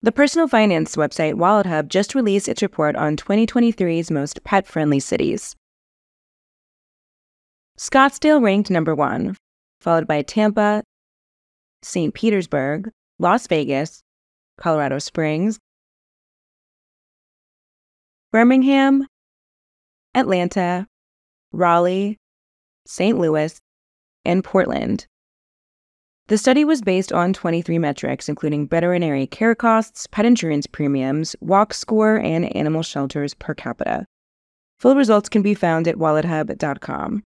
The personal finance website WalletHub just released its report on 2023's most pet-friendly cities. Scottsdale ranked number 1, followed by Tampa, St. Petersburg, Las Vegas, Colorado Springs, Birmingham, Atlanta, Raleigh, St. Louis, and Portland. The study was based on 23 metrics, including veterinary care costs, pet insurance premiums, walk score, and animal shelters per capita. Full results can be found at wallethub.com.